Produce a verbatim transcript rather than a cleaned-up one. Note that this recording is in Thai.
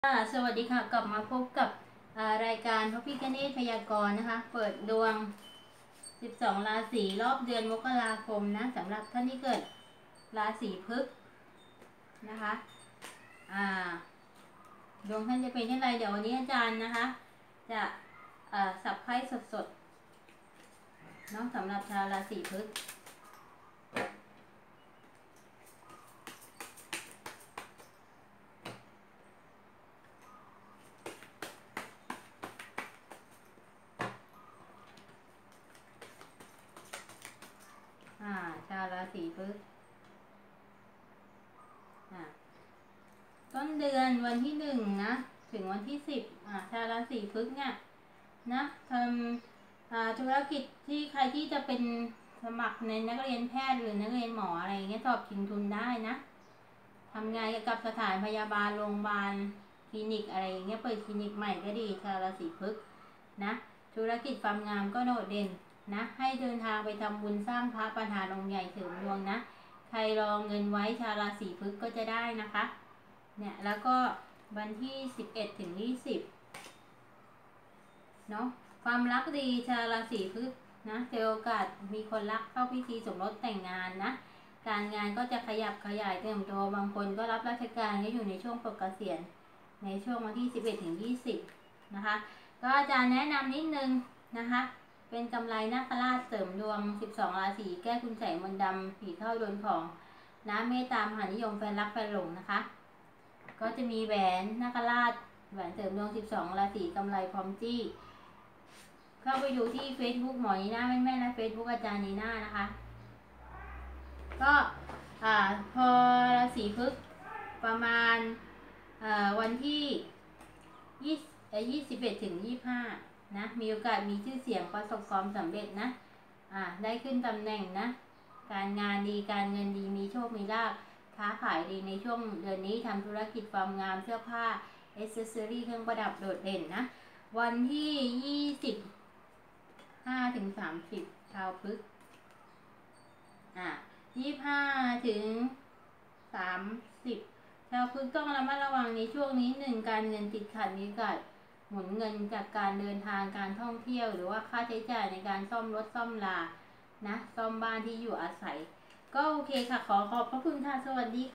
ค่ะสวัสดีค่ะกลับมาพบกับรายการพระพิฆเนศพยากรณ์นะคะเปิดดวงสิบสองราศีรอบเดือนมกราคมนะสำหรับท่านที่เกิดราศีพฤษภนะคะอ่าดวงท่านจะเป็นยังไงเดี๋ยววันนี้อาจารย์นะคะจะสับไพ่สดๆเนาะสำหรับชาวราศีพฤษภชาวราศีพฤษภต้นเดือนวันที่หนึ่งนะถึงวันที่สิบอ่าชาวราศีพฤษภเนี่ยนะทำธุรกิจที่ใครที่จะเป็นสมัครในนักเรียนแพทย์หรือนักเรียนหมออะไรเงี้ยสอบชิงทุนได้นะทำงานกับสถานพยาบาลโรงพยาบาลคลินิกอะไรเงี้ยเปิดคลินิกใหม่ก็ดีชาวราศีพฤษภนะธุรกิจความงามก็โดดเด่นนะให้เดินทางไปทำบุญสร้างพระประธานองค์ใหญ่เสริมดวงนะใครรอเงินไว้ชาวราศีพฤษภก็จะได้นะคะเนี่ยแล้วก็วันที่สิบเอ็ดถึงยี่สิบเนาะความรักดีชาวราศีพฤษภนะเจอโอกาสมีคนรักเข้าพิธีสมรสแต่งงานนะการงานก็จะขยับขยายเติบโตบางคนก็รับราชการก็อยู่ในช่วงปลดเกษียณในช่วงวันที่สิบเอ็ดถึงยี่สิบนะคะก็อาจารย์แนะนำนิดนึงนะคะเป็นกำไรนาคราชเสริมดวงสิบสองราศีแก้คุณใส่มนต์ดำผีเข้าโดนของน้ำเมตตามหานิยมแฟนรักแฟนหลงนะคะก็จะมีแหวนนาคราชแหวนเสริมดวงสิบสองราศีกำไรพร้อมจี้เข้าไปดูที่ Facebook หมอนีน่าแม่แม่และ Facebook อาจารย์นีน่านะคะก็อ่าพอราศีพฤษภประมาณวันที่ยี่สิบเอ็ดถึงยี่สิบห้านะมีโอกาสมีชื่อเสียงประสบความสำเร็จนะอ่าได้ขึ้นตำแหน่งนะการงานดีการเงินดีมีโชคมีลาภค้าขายดีในช่วงเดือนนี้ทำธุรกิจความงามเสื้อผ้าเอเซสซอรี่เครื่องประดับโดดเด่นนะวันที่ยี่สิบห้าถึงสามสิบชาวพฤษภอ่ายี่สิบห้าถึงสามสิบชาวพฤษภต้องระมัดระวังในช่วงนี้หนึ่งการเงินติดขัดมีโอกาสหมุนเงินจากการเดินทางการท่องเที่ยวหรือว่าค่าใช้จ่ายในการซ่อมรถซ่อมลานะซ่อมบ้านที่อยู่อาศัยก็โอเคค่ะขอขอบพระคุณค่ะสวัสดี